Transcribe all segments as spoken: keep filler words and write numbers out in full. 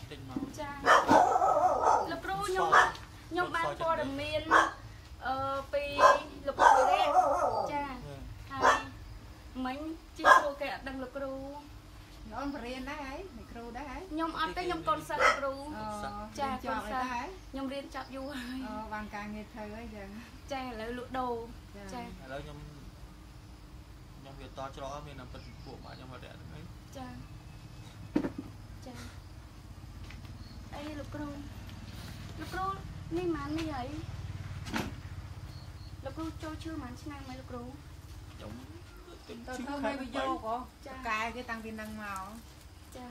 ติดมาจ้าลูกครูยมยมบ้านพอดเมียนเอ่อไปลูกครูเรียกจ้าให้มันจีครูแกดังลูกครูน้องเรียนได้ไหมครูได้ไหมยมอัดแต่ยมก่อนสักครูจ้าก่อนสักยมเรียนจับอยู่วางการเงินเธอไว้ยังจ้าแล้วลูกโดจ้าแล้วยมยมเกิดต่อจอมีนำเป็นพวกมายังมาแดดไหมจ้าจ้าไอ้ลูกครูลูกครูนี่มันไม่ใหญ่ลูกครูโจชื่อมันใช่ไหมลูกครูยมตอนเขาไม่ไปโยกเหรอกายcái tăng tiền tăng màu จ้า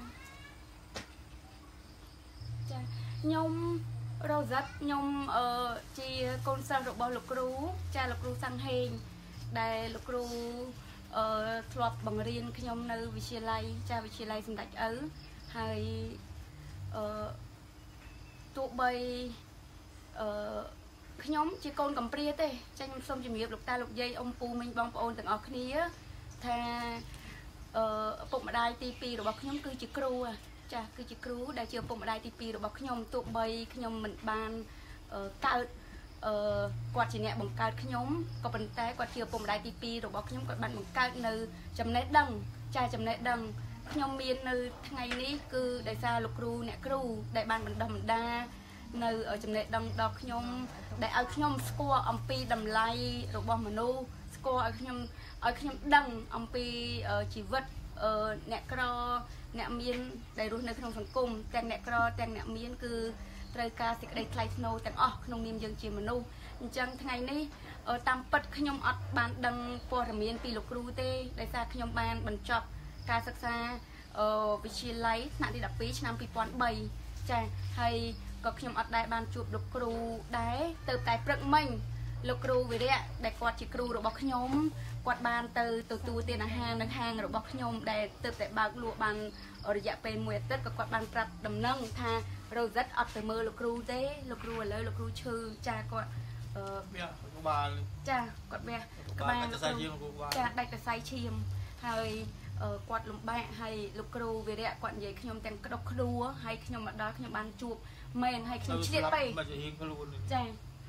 จ้ายมเราจัดยมเอ่อจีคอนเสิร์ตរបស់លោកគ្រូចាលោកគ្រូសាំងហេងដែលលោកគ្រូអឺធ្លាប់បង្រៀនខ្ញុំនៅវិទ្យាល័យចាវិទ្យាល័យសម្ដេចឪហើយអឺទោះបីអឺខ្ញុំជាកូនកំព្រាទេចាខ្ញុំសូមជម្រាបលោកតាលោកយាយអ៊ំពូមីងបងប្អូនទាំងអស់គ្នាថាអឺឪពុកម្ដាយទីពីររបស់ខ្ញុំគឺជាគ្រូចាគឺជាគ្រូដែលជាឪពុកម្ដាយទីពីររបស់ខ្ញុំទោះបីខ្ញុំមិនបានកើតអឺគាត់ជាអ្នកបង្កើតខ្ញុំក៏ប៉ុន្តែគាត់ជាឪពុកម្ដាយទីពីររបស់ខ្ញុំគាត់បានបង្កើតនៅចំណេះដឹងចាចំណេះដឹងខ្ញុំមាននៅថ្ងៃនេះគឺដោយសារលោកគ្រូអ្នកគ្រូដែលបានបណ្ដុះបណ្ដាលនៅចំណេះដឹងដល់ខ្ញុំដែលឲ្យខ្ញុំស្គាល់អំពីតម្លៃរបស់មនុស្សស្គាល់ឲ្យខ្ញុំឲ្យខ្ញុំដឹងអំពីជីវិតអ្នកក្រអ្នកមានដែលរស់នៅក្នុងសង្គមទាំងអ្នកក្រទាំងអ្នកមានគឺត្រូវការសេចក្តីថ្លៃថ្នូរទាំងអស់ក្នុងនាមយើងជាមនុស្សអញ្ចឹងថ្ងៃនេះតាមពិតខ្ញុំអត់បានដឹងព័ត៌មានពីលោកគ្រូទេដោយសារខ្ញុំបានបញ្ចប់ការសិក្សាវិទ្យាល័យថ្នាក់ទីដប់ពីរឆ្នាំពីរពាន់បីចាហើយក៏ខ្ញុំអត់ដែលបានជួបលោកគ្រូដែរទៅតែព្រឹកមិញលោកគ្រូវិរៈដែលគាត់ជាគ្រូរបស់ខ្ញុំគាត់បានទៅទទួលទានអាហារនៅហាងរបស់ខ្ញុំដែលទើបតែបើកលក់បានរយៈពេលមួយអាទិត្យក៏គាត់បានប្រាប់ដំណឹងថារ៉ូសិតអត់ទៅមើលលោកគ្រូទេលោកគ្រូឥឡូវលោកគ្រូឈឺចាគាត់អឺក្បាលចាគាត់វះក្បាលចាដាច់កសៃឈាមហើយគាត់លំបាកហើយលោកគ្រូវិរៈគាត់និយាយខ្ញុំទាំងក្តុកក្តួហើយខ្ញុំមកដល់ខ្ញុំបានជួបមែនហើយខ្ញុំឆ្លៀតពេកចា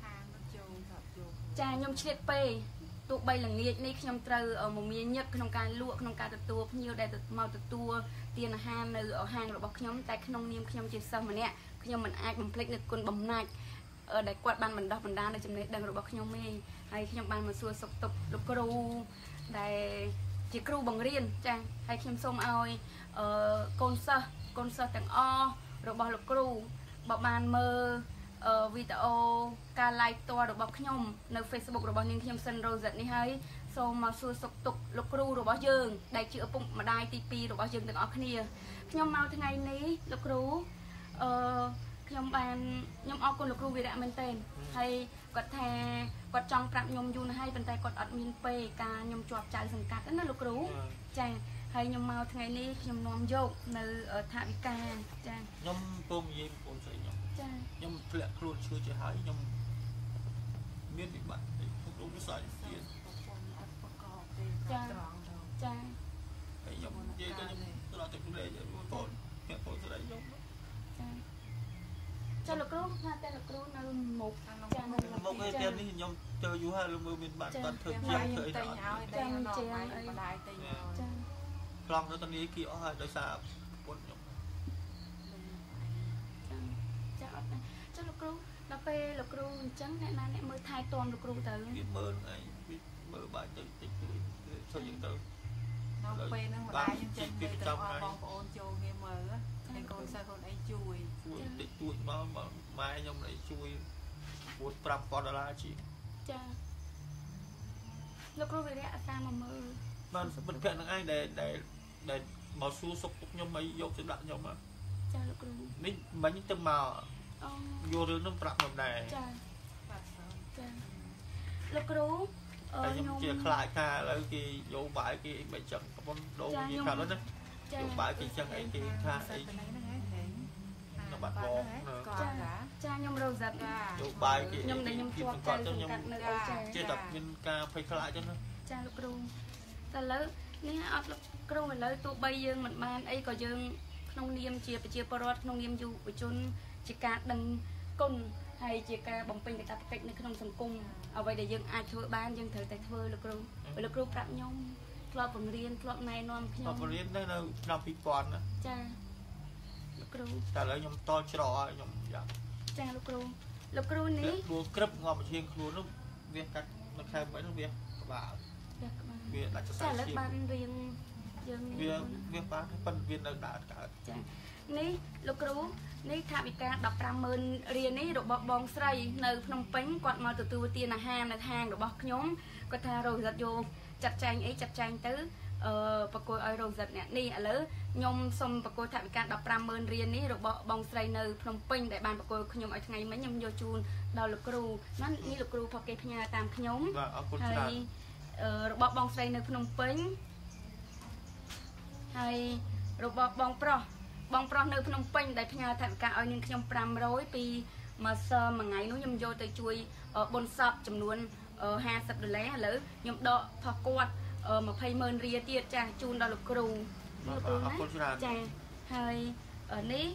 ចាខ្ញុំឆ្លៀតពេកទោះបីល្ងាចនេះខ្ញុំត្រូវមមាញឹកក្នុងការលក់ក្នុងការទទួលភ្ញៀវដែលមកទទួលទានអាហារនៅហាងរបស់ខ្ញុំតែក្នុងនាមខ្ញុំជាសិស្សម្នាក់ខ្ញុំមិនអាចបំភ្លេចនូវគុណបំណាច់ដែលគាត់បានបណ្ដុះបណ្ដាលនៅចំណេះដឹងរបស់ខ្ញុំទេហើយខ្ញុំបានមកសួរសុខទុក្ខលោកគ្រូដែលជាគ្រូបង្រៀនចាហើយខ្ញុំសូមឲ្យអឺកូនសិស្សកូនសិស្សទាំងអស់របស់លោកគ្រូបើបានមើលវីដេអូការ live ផ្ទាល់របស់ខ្ញុំនៅ Facebook របស់នាងខ្ញុំសិន Rosette នេះហើយសូមមកសួរសុខទុក្ខលោកគ្រូរបស់យើងដែលជាឪពុកម្ដាយទីពីររបស់យើងទាំងអស់គ្នាខ្ញុំមកថ្ងៃនេះលោកគ្រូអឺខ្ញុំបានខ្ញុំអរគុណលោកគ្រូវិរៈមែនទែនហើយគាត់ថាគាត់ចង់ប្រាប់ខ្ញុំយូរណាស់ហើយប៉ុន្តែគាត់អត់មានពេលការខ្ញុំជាប់ចៅសង្កាត់ណាលោកគ្រូចាហើយខ្ញុំមកថ្ងៃនេះខ្ញុំនាំយកនៅថាវិការចាខ្ញុំពុំនិយាយបងស្រីខ្ញុំចាខ្ញុំធ្លាក់ខ្លួនឈឺជាហើយខ្ញុំមានវិបត្តិក្នុងវិស័យទៀតចាចាហើយខ្ញុំនិយាយទៅខ្ញុំត្រង់តែព្រៃបងប្អូនអ្នកបងស្រីខ្ញុំចាចាលោកគ្រូថាតែលោកគ្រូនៅមុខចានៅមុខឯទៀតនេះខ្ញុំចូលយូរហើយលើមើលមានបាត់បាត់ធ្វើជាងធ្វើអីទៅឲ្យតែជាងអីម្ដាយទៅចាខ្លងនៅតនេះគីអស់ហើយដោយសារពុនខ្ញុំចាអត់ចាលោកគ្រូដល់ពេលលោកគ្រូអញ្ចឹងអ្នកណាអ្នកមើលថែទាំលោកគ្រូទៅគេមើលឯងមើលបាយទៅតិចទៅជួយយើងទៅដល់ពេលហ្នឹងម្ដាយខ្ញុំចេញទៅទៅបងប្អូនចូលគេមើលហើយកូនសិស្សកូនអីជួយជួយតិចជួយមកម៉ែខ្ញុំអីជួយពួតប្រាំពាន់ដុល្លារជាចាលោកគ្រូវិរៈតាមមកមើលបានមិត្តភក្តិនឹងឯងដែលដែលមកសួរសុខទុក្ខខ្ញុំឲ្យយកទៅដាក់ខ្ញុំចាលោកគ្រូនេះមិញទៅមកអូយករឿងនឹងប្រាប់ខ្ញុំដែរចាចាលោកគ្រូខ្ញុំជាខ្លាចថាឥឡូវគេយកបាយគេអីមិនចឹងកំពុងដូរនិយាយថាហ្នឹងណាយកបាយគេចឹងអីគេថាអីនៅបាត់បងចាចាខ្ញុំរស់ចិត្តយកបាយគេខ្ញុំដែលខ្ញុំជាប់ចៅសង្កាត់នៅអូចាជាតែមានការភ័យខ្លាចចឹងណាចាលោកគ្រូតែឥឡូវនេះអត់លោកគ្រូឥឡូវទោះបីយើងមិនបានអីក៏យើងក្នុងនាមជាប្រជាពលរដ្ឋក្នុងនាមយុវជនជាការដឹងគុណហើយជាការបំពេញកាតព្វកិច្ចនៅក្នុងសង្គមអ្វីដែលយើងអាចធ្វើបានយើងត្រូវតែធ្វើលោកគ្រូលោកគ្រូប្រាប់ខ្ញុំធ្លាប់បង្រៀនធ្លាប់ណែនាំខ្ញុំបង្រៀននៅនៅឆ្នាំពីរពាន់ណាចាលោកគ្រូតែឥឡូវខ្ញុំតច្រកឲ្យខ្ញុំយ៉ាងចាលោកគ្រូលោកគ្រូនេះព្រោះក្រឹបងាប់ជាងខ្លួននោះវាកាត់នៅខែមិននោះវាក្បាលវាដាច់សរសៃឈាមចាឥឡូវបានរៀនយើងវាវាបានប៉ុន្តែវានៅដើរកើតចានេះលោកគ្រូនេះថាវិការដប់ប្រាំម៉ឺនរៀលនេះរបស់បងស្រីនៅភ្នំពេញគាត់មកទទួលទានអាហារនៅហាងរបស់ខ្ញុំគាត់ថារ៉ូសិតយកចាត់ចែងអីចាត់ចែងទៅអឺប្រគល់ឲ្យរ៉ូសិតអ្នកនេះឥឡូវខ្ញុំសូមប្រគល់ថាវិការដប់ប្រាំម៉ឺនរៀលនេះរបស់បងស្រីនៅភ្នំពេញដែលបានប្រគល់ខ្ញុំឲ្យថ្ងៃមិញខ្ញុំយកជូនដល់លោកគ្រូណានេះលោកគ្រូផកគេផ្ញើតាមខ្ញុំបាទអរគុណច្រើនរបស់បងស្រីនៅភ្នំពេញហើយរបស់បងប្រុសបងប្រុសនៅភ្នំពេញដែលផ្ញើថវិកាឲ្យនាងខ្ញុំប្រាំរយពីមួយសមួយថ្ងៃនោះខ្ញុំយកទៅជួយបុណ្យសពចំនួនห้าสิบដុល្លារឥឡូវខ្ញុំដកផុសគាត់ยี่สิบម៉ឺនរៀលទៀតចាជូនដល់លោកគ្រូលោកគ្រូអរគុណច្រើនចាហើយនេះ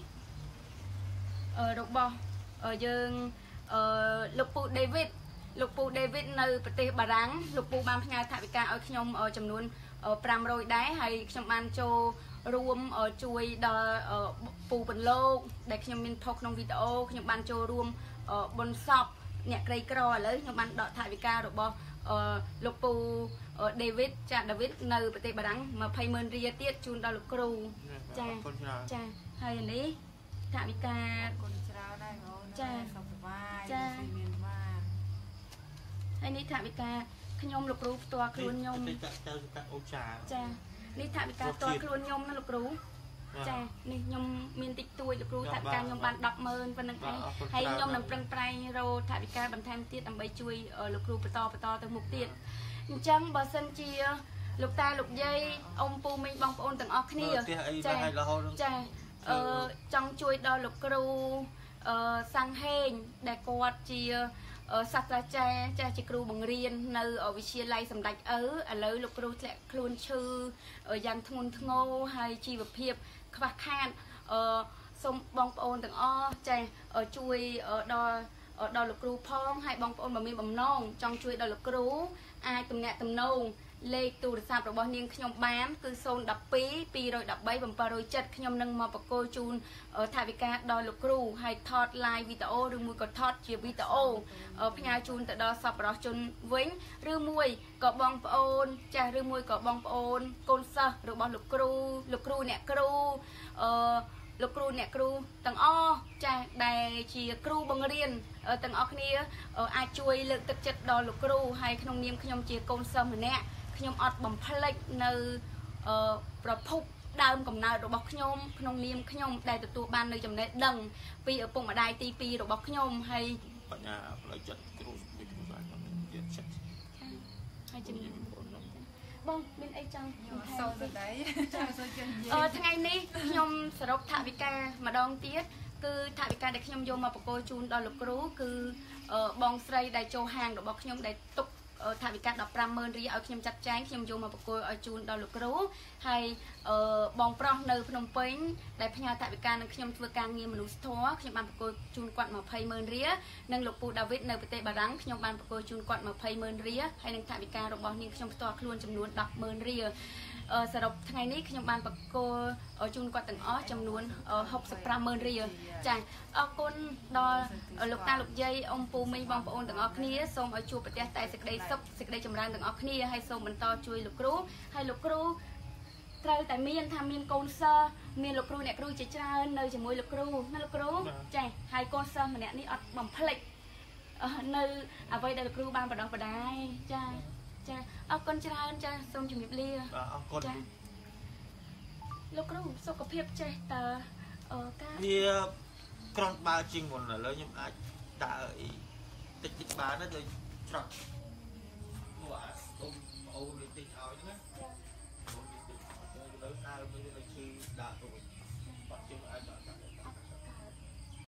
របស់យើងលោកពូដេវីតលោកពូដេវីតនៅប្រទេសបារាំងលោកពូបានផ្ញើថវិកាឲ្យខ្ញុំចំនួនប្រាំរយដែរហើយខ្ញុំបានចូលរួមជួយដល់ពូបន្លកដែលខ្ញុំមានផុសក្នុងវីដេអូខ្ញុំបានចូលរួមបុណ្យសពអ្នកក្រីក្រឥឡូវខ្ញុំបានដកថវិការបស់លោកពូដេវីតចាដាវីតនៅប្រទេសបារាំងยี่สิบម៉ឺនរៀលទៀតជូនដល់លោកគ្រូចាចាហើយនេះថវិកាគុណច្រើនដែរបងចាសុខសប្បាយចាមានបានហើយនេះថវិកាខ្ញុំលោកគ្រូផ្ទាល់ខ្លួនខ្ញុំទៅទៅកាត់អូចាចានេះថវិកាផ្ទាល់ខ្លួនខ្ញុំណាលោកគ្រូចានេះខ្ញុំមានតិចតួចលោកគ្រូថវិកាខ្ញុំបានដប់ម៉ឺនប៉ុណ្្នឹងឯងហើយខ្ញុំនឹងប្រឹងប្រែងរកថវិកាបន្ថែមទៀតដើម្បីជួយលោកគ្រូបន្តបន្តទៅមុខទៀតអញ្ចឹងបើសិនជាលោកតាលោកយាយអ៊ំពូមីងបងប្អូនទាំងអស់គ្នាចាចាអឺចង់ជួយដល់លោកគ្រូអឺសាំងហេងដែលគាត់ជាសាស្ត្រាចារ្យចាស់ជាគ្រូបង្រៀននៅវិទ្យាល័យសម្ដេចឪឥឡូវលោកគ្រូធ្លាក់ខ្លួនឈឺយ៉ាងធ្ងន់ធ្ងរហើយជីវភាពខ្វះខាតអឺសូមបងប្អូនទាំងអស់ចាជួយដល់ដល់លោកគ្រូផងហើយបងប្អូនបើមានបំណងចង់ជួយដល់លោកគ្រូអាចទំនាក់ទំនងលេខទូរស័ព្ទរបស់នាងខ្ញុំបានគឺศูนย์ หนึ่ง สอง ពីរមួយបី bảy ศูนย์ เจ็ดខ្ញុំនឹងមកបកគោជូនថវិកាដល់លោកគ្រូហើយថត live វីដេអូឬមួយក៏ថតជាវីដេអូផ្ញើជូនទៅដល់សប្បុរសជនវិញឬមួយក៏បងប្អូនចាស់ឬមួយក៏បងប្អូនកូនសិស្សរបស់លោកគ្រូលោកគ្រូអ្នកគ្រូអឺលោកគ្រូអ្នកគ្រូទាំងអស់ចាស់ដែលជាគ្រូបង្រៀនទាំងអស់គ្នាអាចជួយលើកទឹកចិត្តដល់លោកគ្រូហើយក្នុងនាមខ្ញុំជាកូនសិស្សម្នាក់ខ្ញុំអត់បំភ្លេចនៅប្រភពដើមកំណើតរបស់ខ្ញុំក្នុងនាមខ្ញុំដែលទទួលបាននៅចំណេះដឹងពីឪពុកម្ដាយទីពីររបស់ខ្ញុំហើយបញ្ញាផ្លូវចិត្តគ្រូពីគ្រូសាស្ត្រខ្ញុំទៀតចិត្តហើយជំនាញបងមានអីចង់សោតដែរចាសូមជម្រាបអឺថ្ងៃនេះខ្ញុំសរុបថវិកាម្ដងទៀតគឺថវិកាដែលខ្ញុំយកមកបកគោជូនដល់លោកគ្រូគឺបងស្រីដែលចូលហាងរបស់ខ្ញុំដែលទុកថវិកាដប់ប្រាំម៉ឺនរៀលឲ្យខ្ញុំចាត់ចែងខ្ញុំយកមកបកគោឲ្យជូនដល់លោកគ្រូហើយបងប្រុសនៅភ្នំពេញដែលផ្ញើថវិកានឹងខ្ញុំធ្វើការងារមនុស្សធម៌ខ្ញុំបានបកគោជូនគាត់ยี่สิบម៉ឺនរៀលនិងលោកពូដាវីតនៅប្រទេសបារាំងខ្ញុំបានបកគោជូនគាត់ยี่สิบម៉ឺនរៀលហើយនឹងថវិការបស់នាងខ្ញុំផ្ទាល់ខ្លួនចំនួនដប់ម៉ឺនរៀលសរុបថ្ងៃនេះខ្ញុំបានបកគោជូនគាត់ទាំងអស់ចំនួនหกสิบห้าម៉ឺនរៀលចាអរគុណដល់លោកតាលោកយាយអ៊ំពូមីងបងប្អូនទាំងអស់គ្នាសូមឲ្យជួបប្រទះតែសេចក្តីសុខសេចក្តីចម្រើនទាំងអស់គ្នាហើយសូមបន្តជួយលោកគ្រូហើយលោកគ្រូត្រូវតែមានថាមានកូនសិស្សមានលោកគ្រូអ្នកគ្រូជាច្រើននៅជាមួយលោកគ្រូណាលោកគ្រូចាហើយកូនសិស្សម្នាក់នេះអត់បំភ្លេចនៅអ្វីដែលលោកគ្រូបានបដិបដាយចាចាអរគុណច្រើនចាសូមជម្រាបលាបាទអរគុណចាលោកគ្រូសុខភាពចេះតើអឺការវាក្រំបើជាងមុនឥឡូវខ្ញុំអាចដើរអីតិចតិចបានទៅច្រត់មកអាអូនអូននេះតិចឲ្យហ្នឹងចាអូននេះតិចឥឡូវដើរមើលទៅគឺដើរទៅ